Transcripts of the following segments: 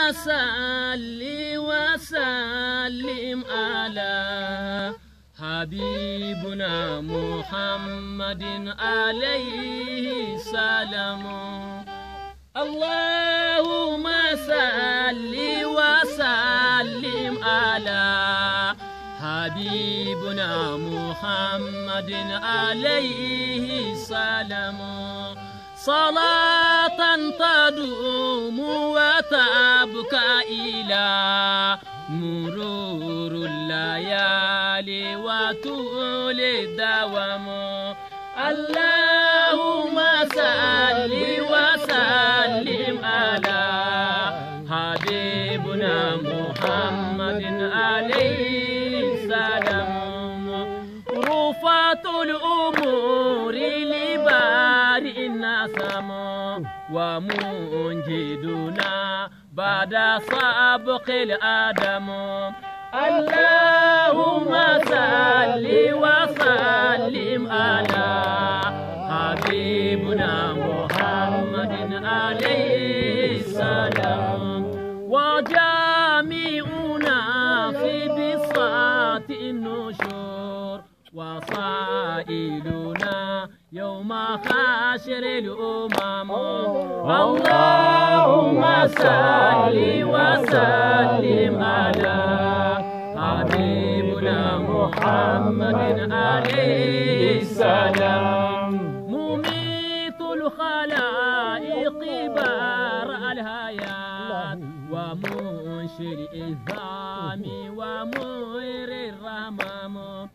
صل وسلم على حبيبنا محمد عليه السلام. اللهم صل وسلم على حبيبنا محمد عليه السلام. صلاة تدوم وتبقى إلى مرور الليالي وطول الدوام. اللهم صل وسلم على حبيبنا محمد عليه السلام. رفعت الأمور لبارئ النسم ومنجدنا بعد سابق الآدم. اللهم صل وسلم على حبيبنا محمد عليه السلام. وجامعنا في بساط النشور وصائلنا يوم حشر الأمم. اللهم صل وسلم على حبيبنا محمد عليه السلام. مميت الخلائق بار الحياة ومنشي الإذام ومؤر الرمام.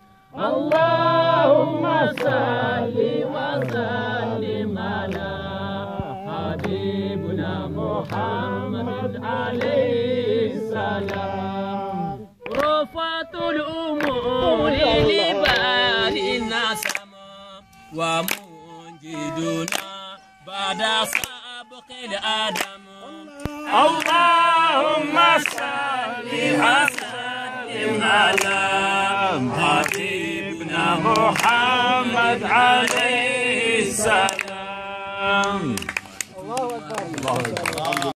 اللهم صل وسلم على حبيبنا محمد عليه السلام. رفعت الأمور لبارئ النسم ومنجدنا بعد سابق الآدم. اللهم صل وسلم على حبيبنا محمد عليه السلام. الله أكبر.